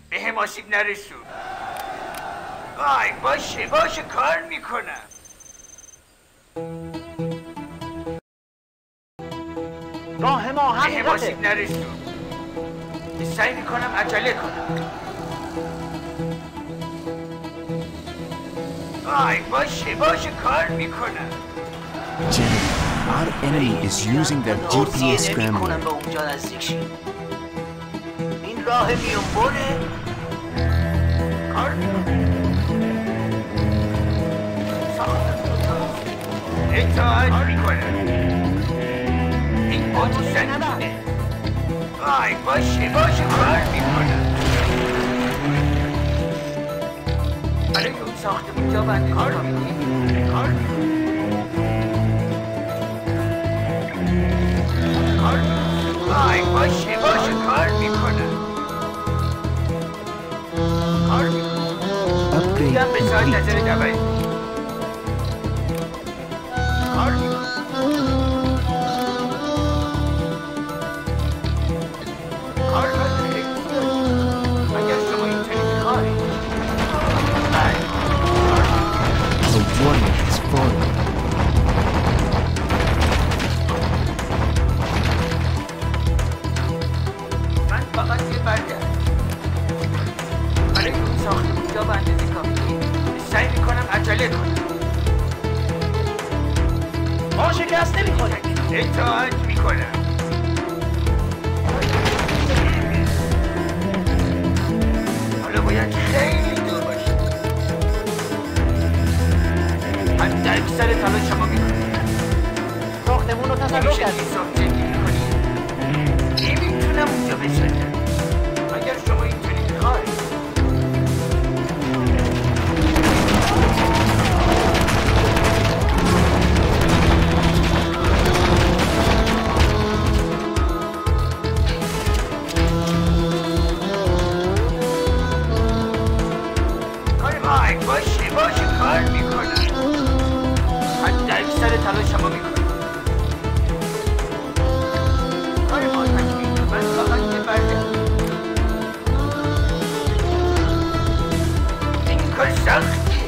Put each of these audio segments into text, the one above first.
به هم آسیب نرسون. وای باشه کار میکنم. راه ما به هم آسیب نرسون. سعی میکنم عجله کنم. وای باشه کار میکنم. General, our enemy is using their GPS scrambler. به اونجا نزدیک شیم. این راه میونبره کار میکنم. اطاعت میکنم. این باتو سنگینه. وای باشه کار میکنم. برای اون ساختمون جا بنده کار میکنیم. کار وای باشه کار میکنم. Upgrade به ساعت complete. نظر دوایی کار میکنم. اگر شما اینطوری میخواهید. Our warrior has fallen. من فقط یه برده برای اون ساختمون جا به اندازه کافی سعی میکنم عجله کنم. ما شکست نمی‌خوریم. اطاعت میکنم. حالا باید خیلی دور باشیم. حتی اکثر تلاش شما میکنم. ساختمون رو تصرف نمیشه کردیم. این ساخت زندگی کنیم. نمیتونم اونجا بسازم. اگر شما اینطوری میخواهید. باشه کار میکنم. حتی اکثر تلاش شما میکنم. کار ما تکمیل. من فقط یه برده. این کار سختیه.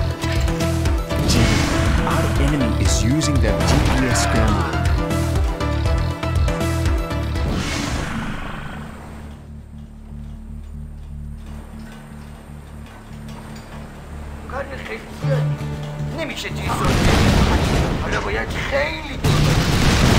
General, our enemy is using their GPS scrambler. کار خیلی زیادی. نمیشه توی سرعت کنیم. حالا باید خیلی دور باشیم.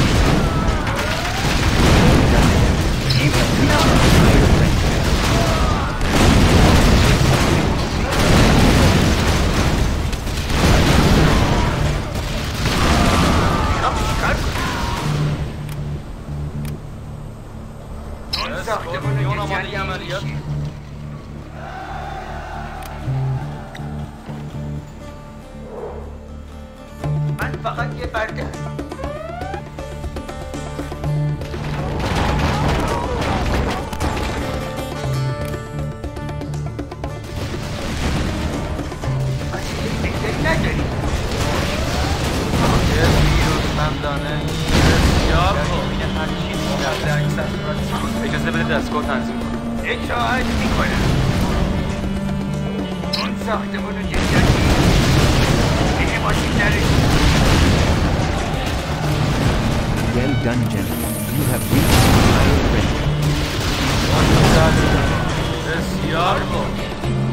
اون ساختمون رو عملیات من فقط یه برده هستم. نداری یه پیروزمندانه بسیار اجازه بده دستگاه تنظیم کنم. اطاعت میکنم. اون ساختمون رو جدید دیگه ماشین نرسید. Well done, General. You have reached the higher rank. بسیار خوب.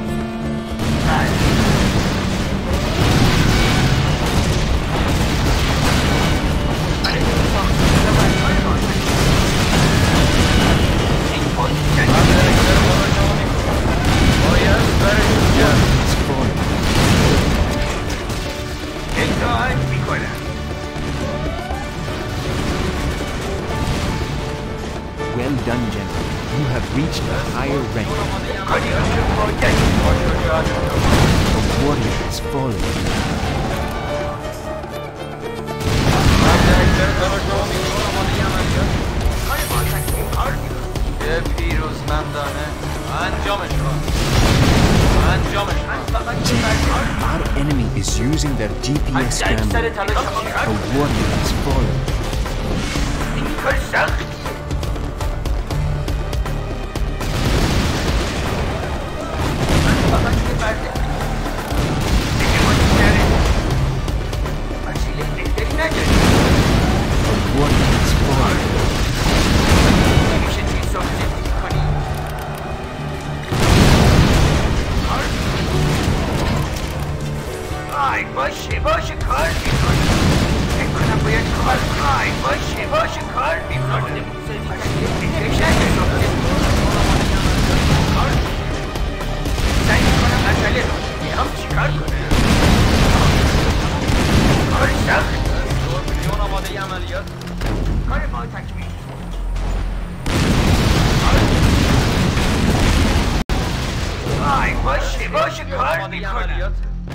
اطاعت میکنم. Well done, General. You have reached a higher rank. A warrior has fallen. یه پیروزمندانه انجامش کن. Our enemy is using their GPS scrambler. A warrior has fallen. این کار سخت. عملیات کار ما تکمیل. آی باشه کار میکنم.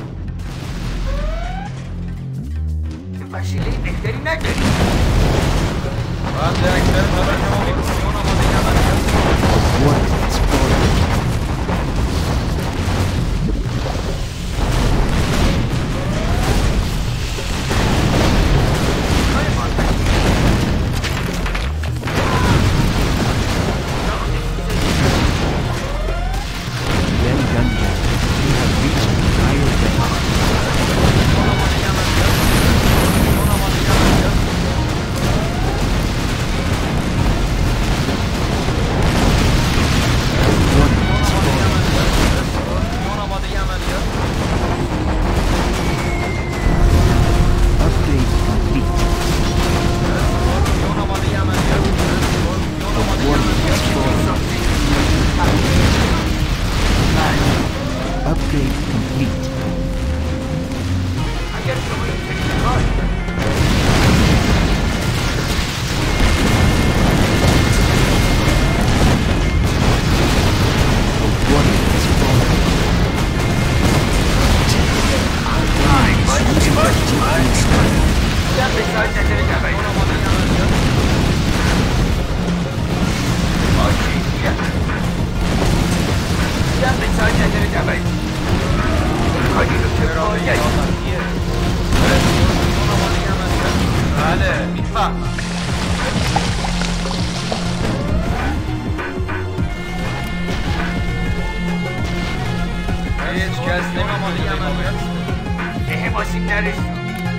وسیله بهتری نداری. باید اکثر طرف شما میکنی اون آماده عملیات. Warning has fallen. Well done, Captain. You have reached the higher depths. Warning has fallen. Upgrade complete. The warning has fallen. Upgrade complete. اگر شما اینطوری کار The warning has fallen. یا به سایت نظر جبهی یا به سایت نظر جبهی کاری رو که باید بله میفهم هیچ کس نمی‌آماده عملیات به حماسی نرسون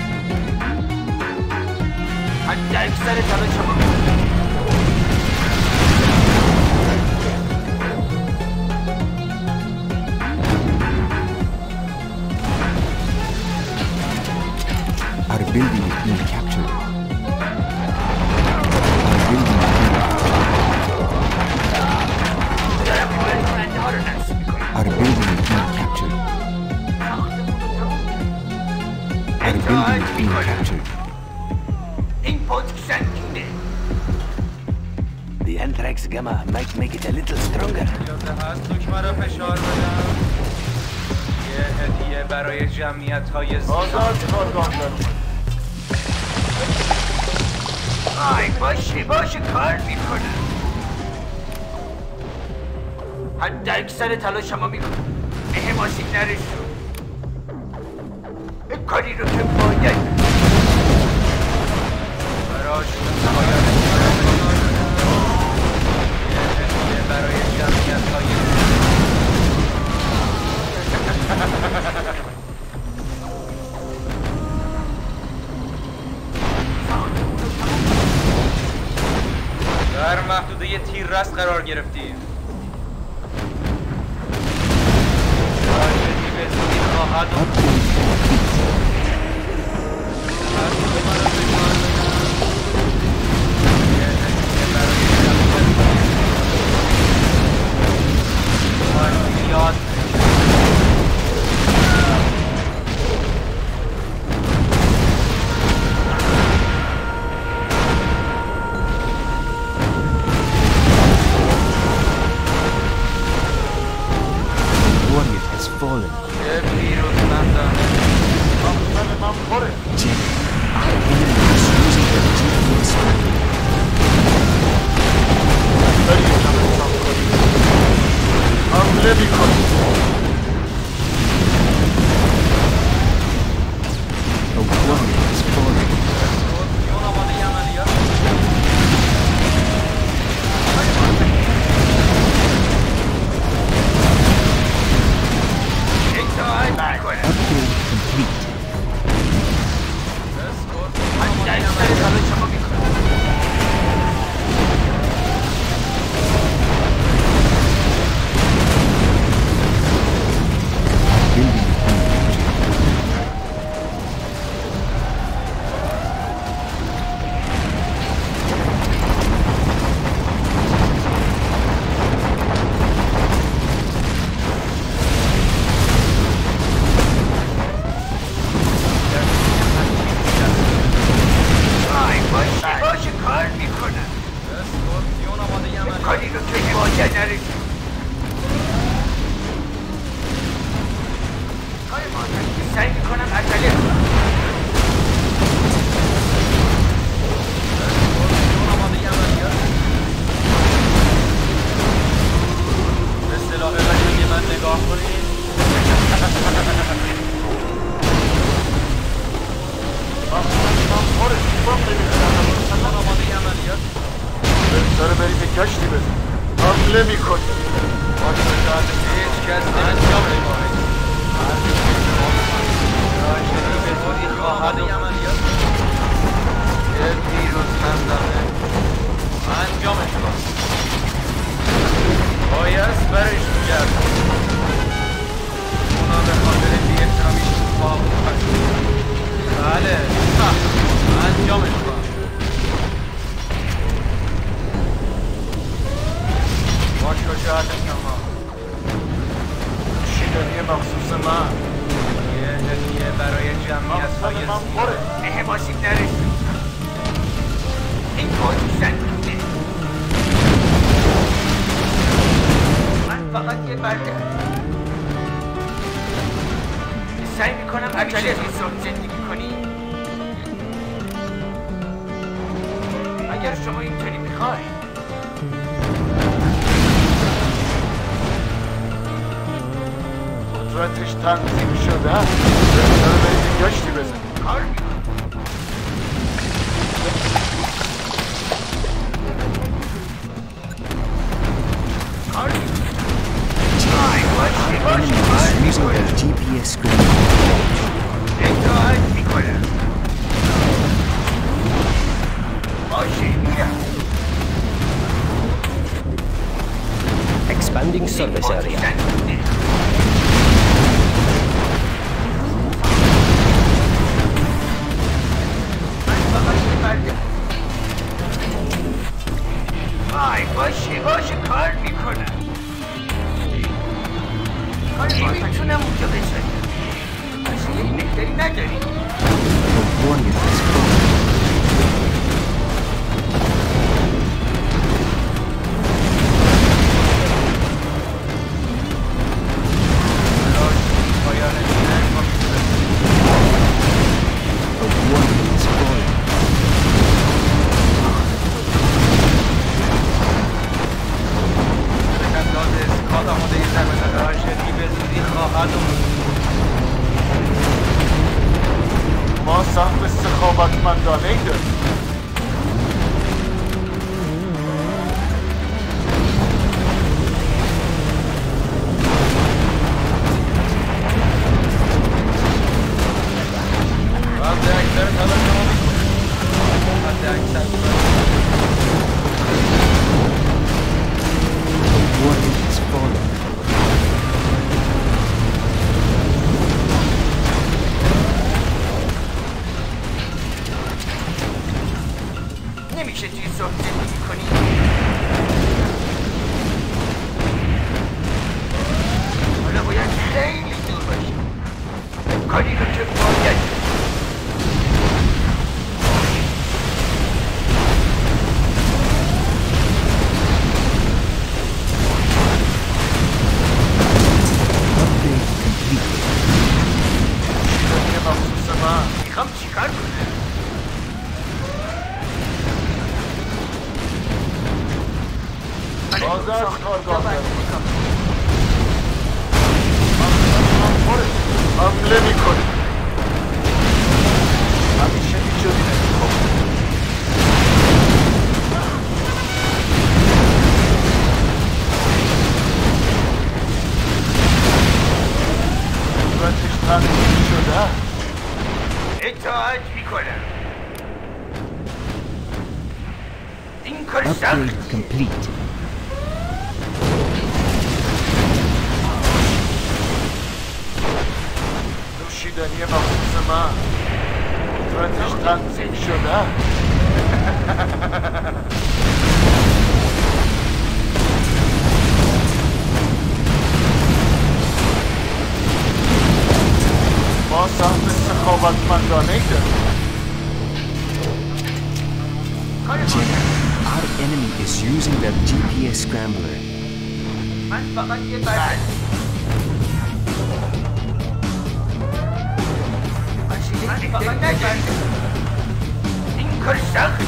حتی اکثر تلاش شما Our building is being captured. Our building is being captured. دارم بیماری کننده ها رو نرسون میکنم Our building is being captured. Our building is being captured. این پوتک سنگینه The Anthrax Gamma might make it a little stronger. یاده هست دکمه را فشار بدم یه هدیه برای جمعیت‌های زیاد آی باشه کار میکنم حتی اکثر تلاش شما میکنم به حماسی نرسون کاری رو که باید براشون باید یه هدیه برای جمعیت‌های در محدوده یه تیررس قرار گرفتیم راجعی به زودی خواهد یاد Warrior has fallen. یه پیروزمندانه Jenny, our enemy is using their GPS screen. A warrior has fallen. اون آماده عملیات اطاعت میکنم Upgrade complete. حتی اکثر تلاش شما میکنم Building is being captured. آی اینجا نرسید. کار مادر سعی میکنم عجله کنم. به سلاح قدیمی من نگاه کنید. بهتره بریم یک گشتی بزن. حمله میکنی. باشه بزرد هیچ کس انجام نماید. راجعی به طوری خواهد عملیات یه پیروز مندانه انجامش کن. باید برش میگردم. اونا به خاطر بی‌احترامیش با بود هست. بله انجامش کن. با شجاعت شما شیدنی مخصوص من. یه هدیه برای جمعیت های پره. نه باشیم نرسید. این کار زندونه. من فقط یه برده سعی میکنم عجله حساب زندگی کنی. اگر شما اینطوری میخواید قدرتش تنظیم شده. بهتره بریم یک گشتی بزن. کار میکنم. کار میکنم. Our enemy is using their GPS scrambler. اطاعت میکنم. باشه میرم. Expanding service area. باشه کار میکنم. نمیتونم اونجا بزنیم. اصلا یه نگذاری نداریم. The warrior has fallen. ما سهم سخاوتمندانه ای داریم. نمیشه توی صبح زندگی کنی. حالا باید خیلی دور باشی. کاری رو که باید شیدنی مخصوص من. میخوام چیکار کنم. تازه از کارگاه دارم. حمله میکنی. همیشه اینجوری نمیخوام. قدرتش تنظیم شده. اطاعت میکنم. این کار سخت. Upgrade complete. نوشیدنی مخصوص من. قدرتش تنظیم شده. ما سهم سخاوتمندانه ای داریم. کار مادر Our enemy is using their GPS scrambler. من فقط یه برد من فقط نگرد این کار سخت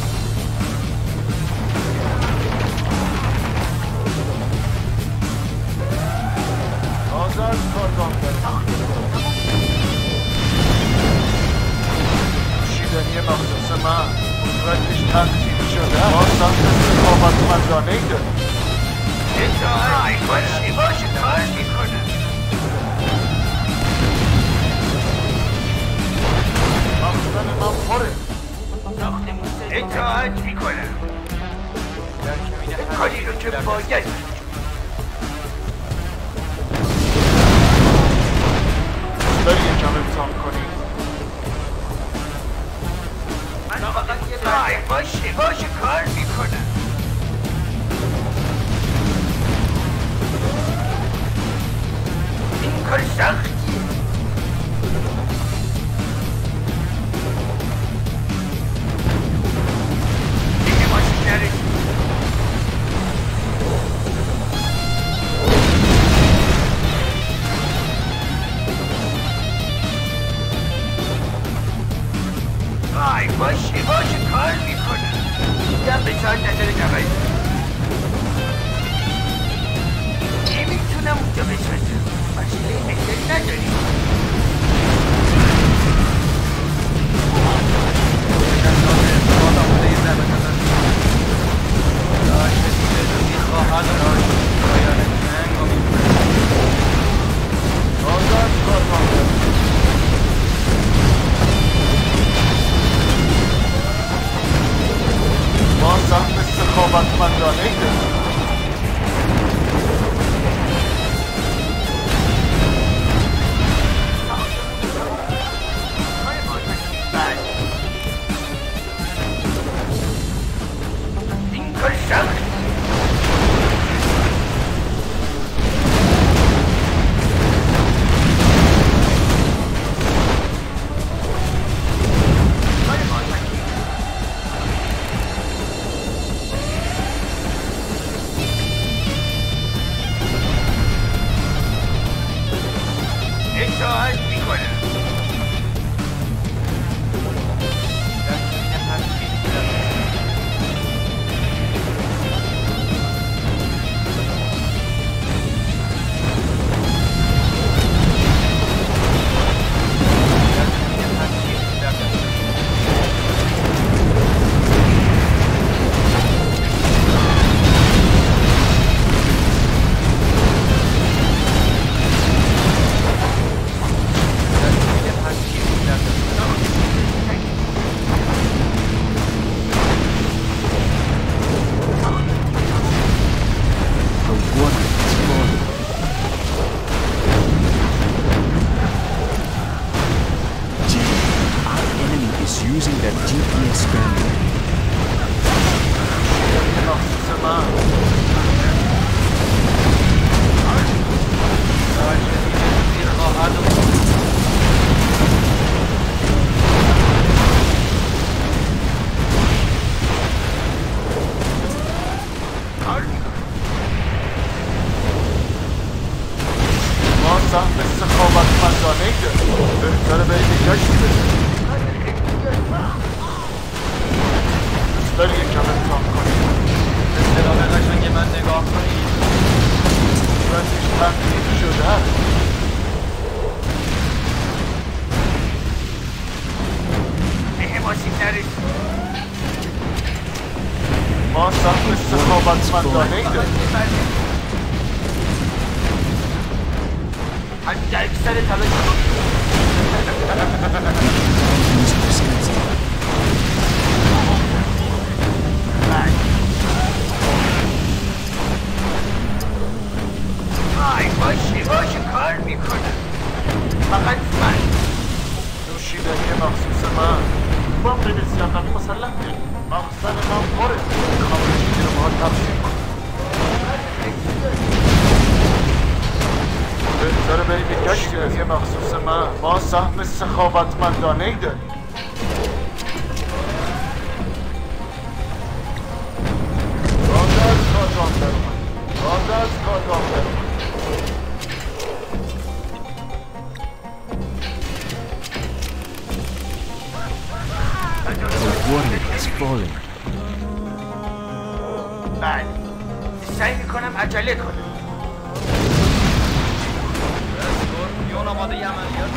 آزاد کارگاه شیدنی مخصوص من قدرتش تنظیم شده ما سمت سخاوتمندانه ای داریم اطاعت باشه کار میکنه مخصوصا من پره اطاعت میکنه کاری رو که باید داری یکم امتحان کنی من فقط یه برد باشه کار میکنه این کار سختیه دیگه ماشین نرسید باشه کار میکنه دم به چهار نداره نباید نمیتونم اونجا بسازم ماشینه بهتری نداریم ما سهم سخاوتمندانه ای داریم این کار سخت اطاعت میکنه using their GPS scrambler. ما سهم سخاوتمندانه ای داریم بهتره بریم یکاشتی بزنیم داری یکم امتحان کنیم اصطلاح قشنگ من نگاه کنید صورتش تنظیم شده هست به ماشین نرسید ما سهم سخاوتمندانه ای داریم حتی اکثر تلاش Use the sensor. باشه کار میکنه فقط من نوشیدنی مخصوص من با هم به سیاقمی مسلح داریم مخصوصا من پره میخوام چیزی رو باید تفسیر کنم بهتره بریم نوشیدنی مخصوص من ما سهم سخاوتمندانه ای داریم راده از کار falling. بله سعی میکنم عجله کنم. اسکورپیون آماده عملیات.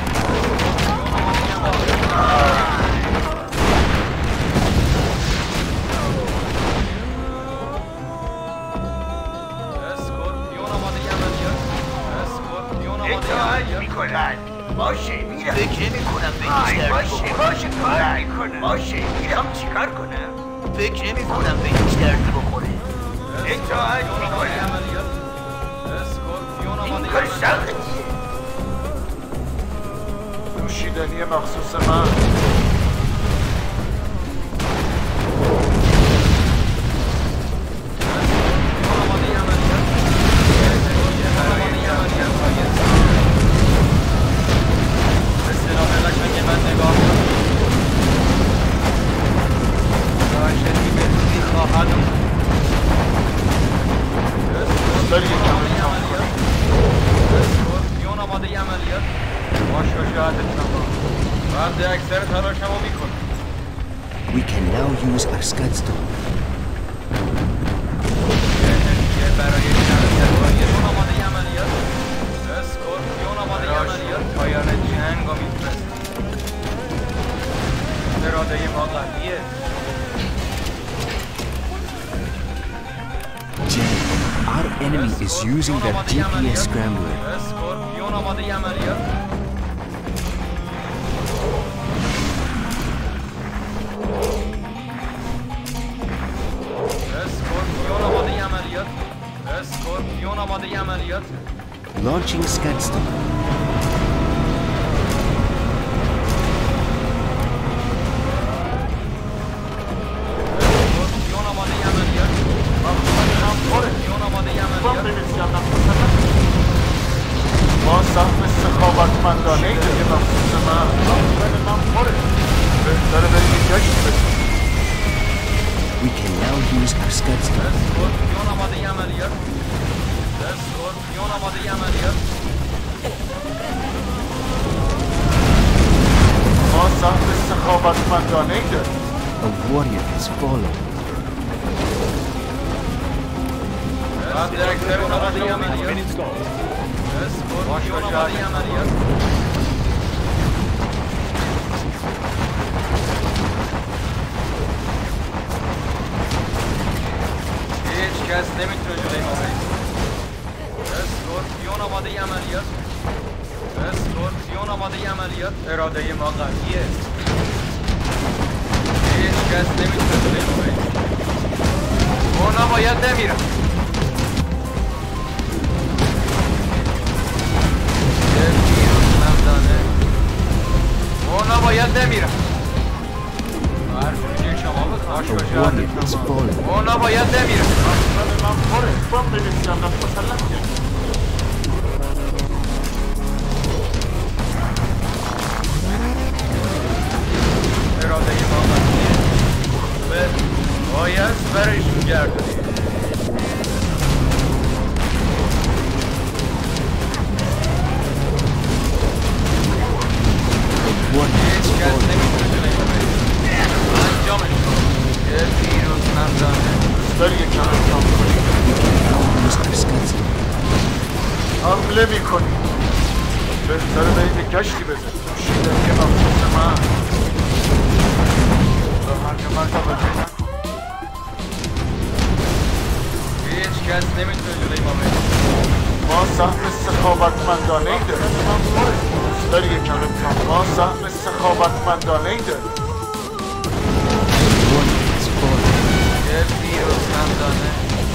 اطاعت میکنم. باشه میرم. فکر نمی‌کنم به هیچ دردی باشه کار میکنم. باشه میرم چیکار کنم؟ فکر نمی‌کنم به هیچ دردی بخوره. اطاعت میکنم. این کار سختیه. نوشیدنی مخصوص من. We can now use our Scudstorm. پایان جنگ رو میفرست. اراده ما قویه. Our enemy is using their GPS scrambler. اسکورپیون آماده عملیات. اسکورپیون آماده عملیات. اسکورپیون آماده عملیات. Launching Scudstorm. اسکورپیون آماده عملیات. اسکورپیون آماده عملیات. با سهم سخاوتمندانه‌ای که مخصوص من. من پره. بهتره بریم جشن بدیم. We can now use our Scudstorm. اسکورپیون آماده عملیات. اسکورپیون آماده عملیات. ما سهم سخاوتمندانه‌ای داریم. A warrior has fallen. اسکورپیون آماده عملیات. اسکورپیون آماده عملیات. هیچ کس نمیتونه جلوی ما بایسته. اسکورپیون آماده عملیات. اسکورپیون آماده عملیات. اراده ما قویه. هیچ کس نمیتونه جلوی ما بایسته. اونا باید نمیرن. اونا باید نمیرن. حرفی که شما بخواهش A warrior has fallen. اونا باید نمیرن. من پره. با بنویسیم مسلح کنیم. اراده ما قویه. باید برایشون گردونیم. هیچ کس نمیتونه جلوی ما بایسته. انجامش یه پیروزمندانه. داری یک کم انجام کنیم. Use our Scudstorm. حمله میکنیم. بهتره بریم یک گشتی بزنیم. نوشیدنی مخصوص من. به مرگ من توجه نکن. هیچ کس نمیتونه جلوی ما بایسته. ما سهم سخاوتمندانه‌ای داریم. داری یک کم انجام. ما سهم سخاوتمندانه‌ای داریم. Warrior has fallen. یه پیروزمندانه.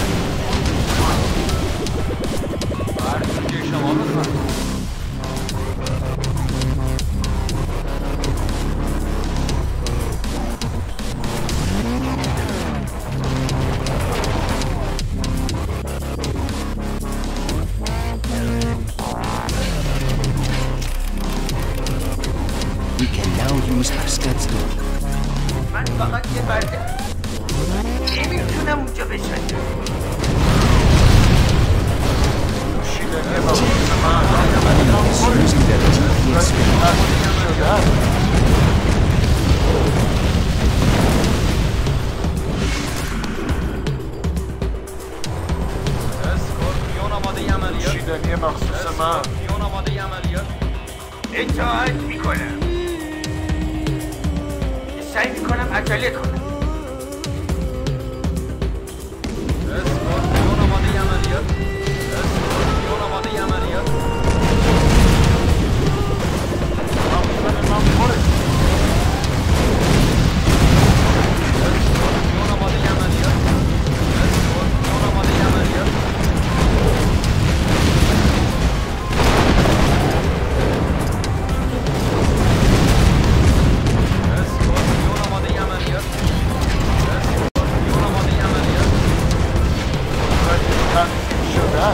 حرفی که شما بخواهید. We can now use our Scudstorm. من فقط یه برده نمیتونم اونجا بشنم. نوشیدنی مخصوص من. Is using their GPS scrambler. مخصوص من اسکورپیون آماده عملیات. اطاعت میکنم. سعی میکنم عجله کنم. اسکورپیون آماده عملیات. اسکورپیون آماده عملیات. مقصد من پره. اسکورپیون آماده عملیات. اسکورپیون آماده عملیات. اسکورپیون آماده عملیات. اسکورپیون آماده عملیات. تنظیم شده.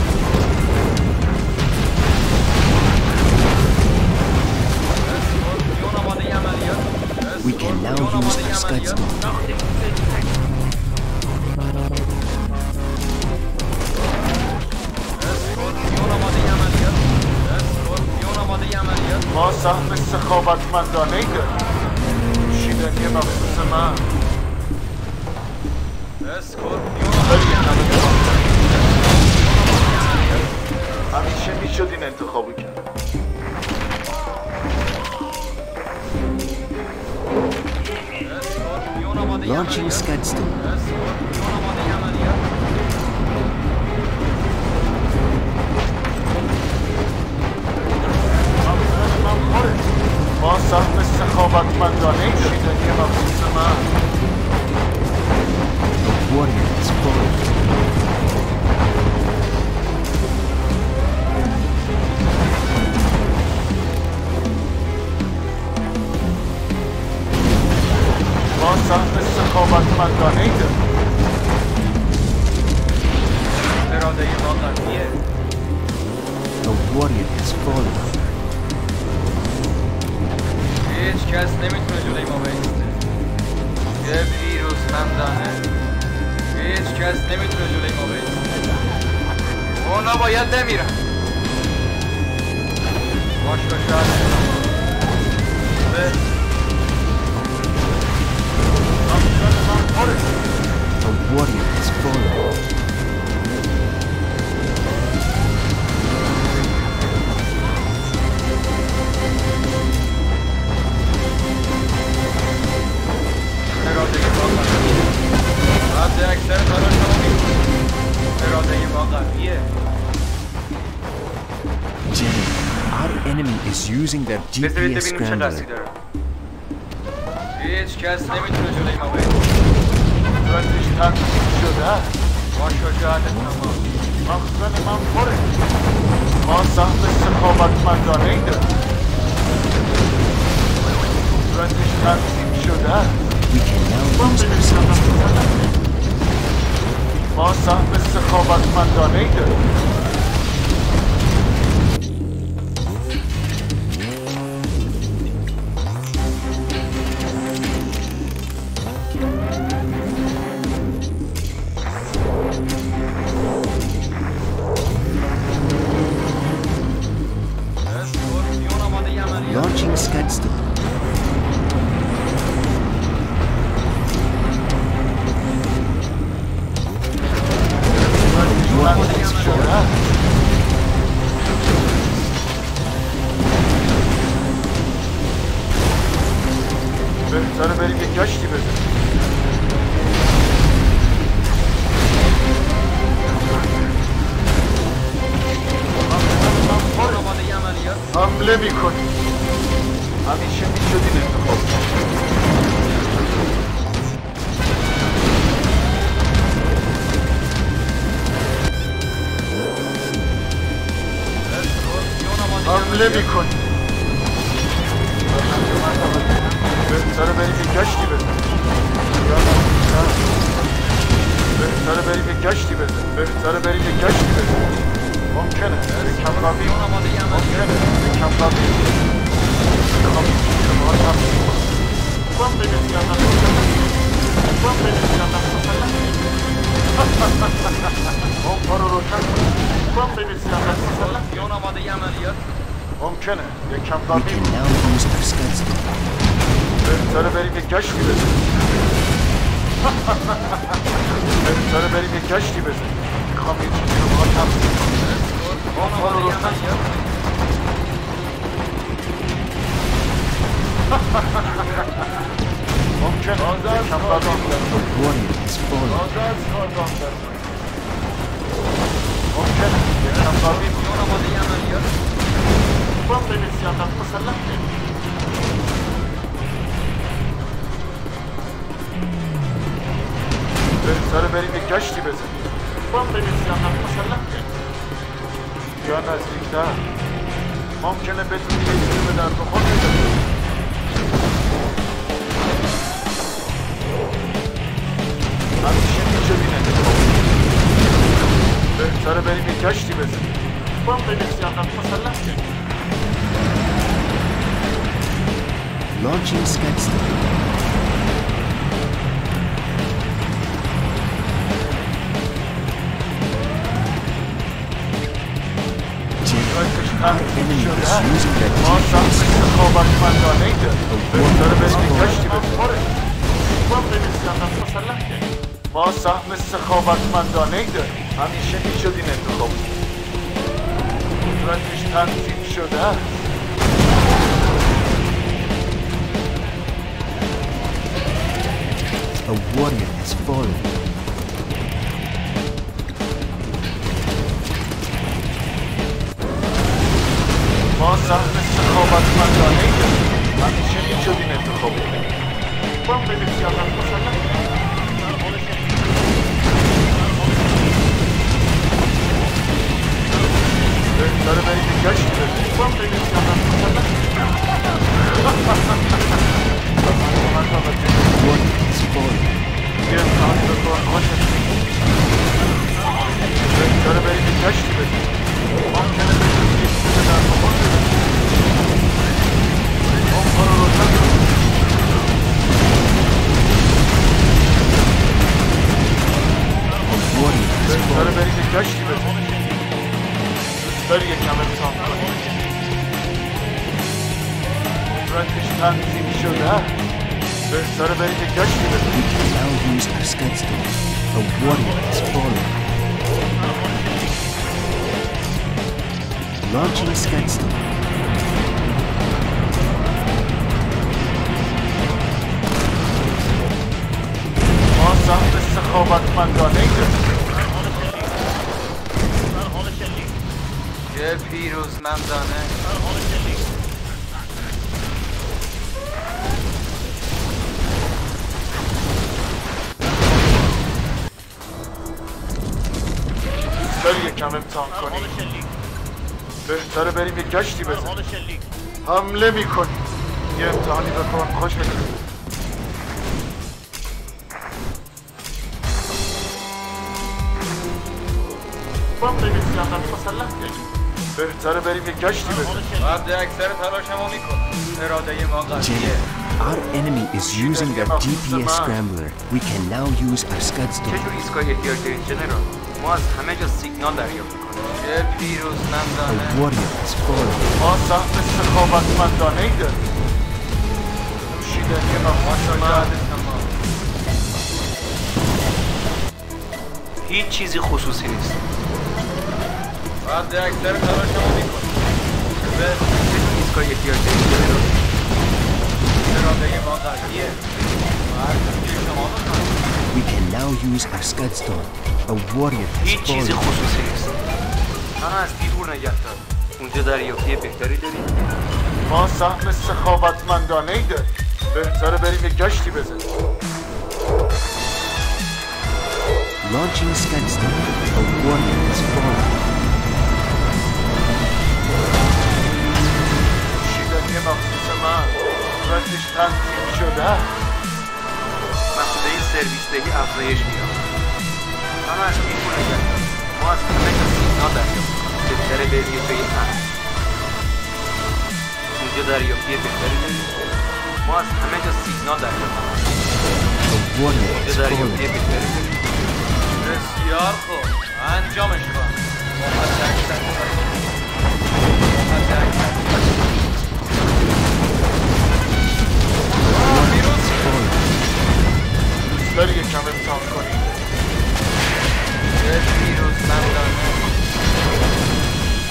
اسکورپیون آماده عملیات. We can now use our Scudstone. اسکورپیون آماده عملیات. اسکورپیون آماده عملیات. ما سهم سخاوتمندانه ای داریم. نوشیدنی مخصوص من اسکورپیون آماده عملیات. همیشه میشد این انتخابو کرد. اسکورپیون آماده Launching عملیات. Scudstone. اسکورپیون آماده عملیات. مقصد من پره. ما سهم سخاوتمندانه ای داریم. نوشیدنی مخصوص من The warrior has fallen. ما سهم سخاوتمندانه ای داریم. اراده ما قویه. The warrior has fallen. هیچ کس نمیتونه جلوی ما بایسته. یه پیروزمندانه. هیچ کس نمیتونه جلوی ما بایسته. اونا باید بمیرن. باش باشد. مقصد من پره. The warrior has fallen. اراده ما قویه. حد اکثر تلاش ما میکنه. اراده ما قویه. Jenny, our enemy is using their بذارید GPS ببینیم چه قصدی scrambler. داره. هیچ کس نمیتونه جلوی ما بایسته. صورتش تنظیم شده. با شجاعت تمام. مقصد من پره. ما سهم سخاوتمندانه ای داریم. صورتش تنظیم شده. We can now use our Scudstone. ما سهم سخاوتمندانه ای داریم. اسکورپیون آماده عملیات. Launching Scudstone. تنظیم شده. بهتره بریم یه گشتی بزنیم. اسکورپیون آماده عملیات. حمله میکنیم. همیشه میشد این انتخاب. اسکورپیون آماده حمله عملیات. میکنیم. بهتره بریم یه گشتی بزنیم. بهتره بریم یه گشتی بزنیم. بهتره بریم یه گشتی بزنیم. ممکنه یکم رویم. اسکورپیون آماده عملیات. ممکنه یکم رویم. میخوام این چیز رو باید تفسیر کنم. میخوام بنویسیم میخوام بنویسیم ممکن رو روشن کنیم. میخوام بنویسیم اسکورپیون آماده عملیات. ممکنه یکم We رویم. can now use our Scudstone. بهتره بریم یه گشتی بزنیم. بهتره بریم یه گشتی بزنیم. میخوام یه چیزی رو باید تفسیر کنم. اون آماده عملیات ممکن یکم بادام A warrior has fallen. ممکن یکم بادام اون آماده عملیات با بین سیاقت مسلح کنید بهتره بریم یک گشتی بزنیم با بین سیاقت مسلح کنید یا نزدیکتر ممکنه بدونی یه چیزی به درد بخور بزنیم همیشه میشه بینه بهتره بریم یک گشتی بزنیم با بین سیاقت مسلح کنید Launching Skedston. Our enemy is using their ما سهم GPS. استخابتمندانه ای داریم بهتره بریم یک گشتی بزنیم با بین سیاقت مسلح کنید ما سهم استخابتمندانه ای داریم همیشه میشد این انتخاب قدرتش تنظیم شده است A warrior has fallen. ما سهم استخابتمندانه ای داریم همیشه میشد این انتخاب با بین سیاقت مسلح کنید بهتره بریم یک گشتی بزنیم با بین سیاقت مسلح Warrior has fallen. یه امتحان بکن خوشت بهتره بریم یک گشتی بزنیم ممکنه بدونی یه چیزی به درد بخور بزنیم اون کارو روشن کن A warrior has بهتره fallen. بریم یک گشتی بزنیم داری یکم امتحان کنیم قدرتش تنظیم شده بهتره بریم یک گشتی We بزنیم can now use our Skedston. A warrior has fallen. Launching Skedston. ما سهم استخابتمندانه ای داریم یه پیروزمندانه داری یکم امتحان کنیم بهتره بریم یک گشتی بزنیم حمله میکنیم یه امتحانی بکن خوش بگیم با بین سیاقت مسلح کنیم بهتره بریم یک گشتی بزنیم بعد اکثر تلاش ما میکن اراده ما قویه General, our enemy is using their GPS scrambler. We can now use our Skedston. چه جور ایستگاهی احتیاج دارید جنرال؟ ما از همه جا سیگنال دریافت میکنیم. یه پیروزمندانه A warrior has fallen. ما سهم استخابتمندانه ای داریم نوشیدنی مخصوص من هیچ چیزی خصوصی نیست. بعد اکثر تلاش ما میکن چه جور ایستگاهی احتیاج دارید جنرال؟ اراده ما قویه هر کسی شما بکنید We can now use our Skedston. A warrior has هیچ چیزی fallen. خصوصی نیست. منو از دور نگه دار. اونجا دریافتی بهتری دارید؟ ما سهم استخابتمندانه ای داریم بهتره بریم یک گشتی بزنیم Launching Skedston. A warrior has fallen. نوشیدنی مخصوص من قدرتش تنظیم شده مسئله سرویس دهی افزایش می‌یابد. منو از دور نگه دار. ما از همه جا سیگنال دریافت میکنیم. بهتره بریم یه جای امن. اونجا دریافتی بهتری دارید؟ ما از همه جا سیگنال دریافت میکنیم. A warrior has اونجا دریافتی fallen. بهتری دارید؟ بسیار خوب انجامش کن محمد اکثر محمد اکثر پیروز داری یکم امتحان کنیم یه پیروزمندانه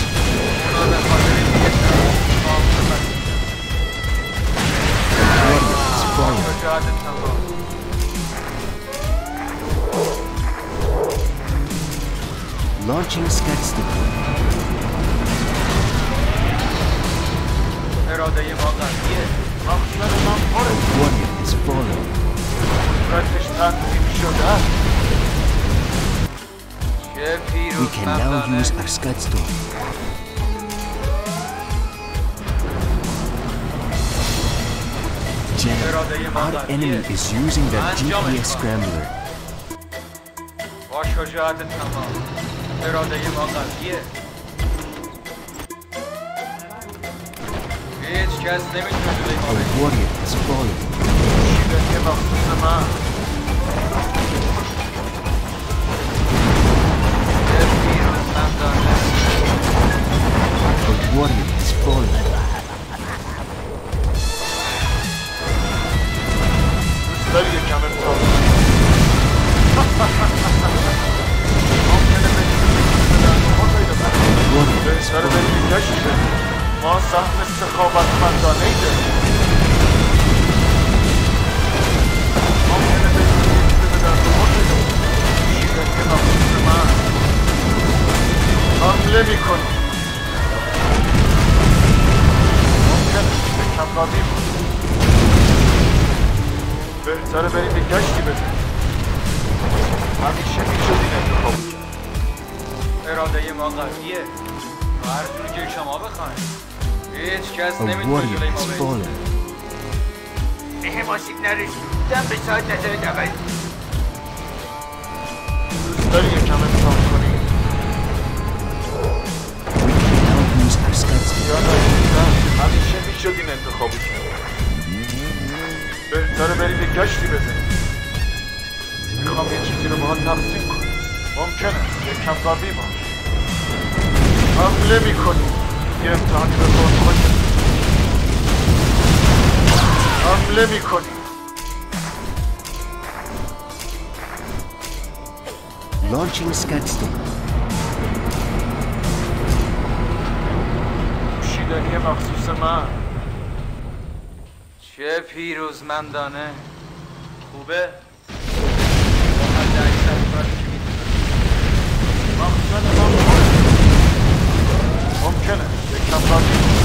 شجاعت تمام. Launching Scadston. اراده ما قویه. مقصد من A پره. warrior is fallen. قدرتش تنظیم شده است. چه We پیروز can now مردانه. use our Scadstorm. General, our enemy is using their GPS scrambler. با شجاعت تمام. اراده ما قویه. هیچ کس نمیتونه جلوی ما A بگیره. warrior has fallen. شیلدی مخصوص من. چه پیروز مردانه. A warrior has fallen. دوست داری یکم امتحان کنی؟ ممکنه بدی ما پیدا کنی. بهتره بریم گشت بدیم. ما سهم سخاوتمندانه ای داریم. ممکنه بدی یکی به دست ما پیدا کنی. شیلدی مخصوص من. حمله میکنی. ممکنه یکم قوی بود. بهتره بریم یه گشتی بزنیم. همیشه میشد این انتخاب کرد. اراده ما قویه. و هر جور که شما بخواید. هیچ کس A نمیتونه warrior جلوی ما has بگیره. fallen. به ماسیب نرسیدم به ساعت نظر دقیق. دوست داری یکم امتحان کنی؟ We can now use our Scadstorm. یا نه همیشه میشد این انتخابی کرد. بهتره بریم یه گشتی بزنیم. میخوام یه چیزی رو باهات تقسیم کنم. ممکنه یکم قوی باش. حمله میکنی. یه امتحانی به خود خواهی. حمله میکنی. Launching Scadstorm. نوشیدنی مخصوص من. چه پیروزمندانه. خوبه؟ با حد اکثر کاری که میتونه. مقصد من پره. ممکنه یکم قوی باش.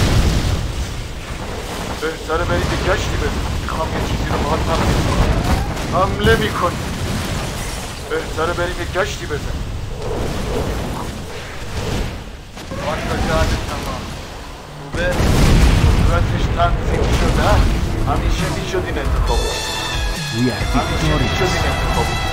بهتره بریم یه گشتی بزنیم. میخوام یه چیزی رو باهات تقسیم کنم. حمله میکنی. بهتره بریم یه گشتی بزنیم. با شجاعت تمام. خوبه؟ قدرتش تنظیم شده است. همیشه میشد این انتخاب. We are همیشه میشد victorious. این انتخاب.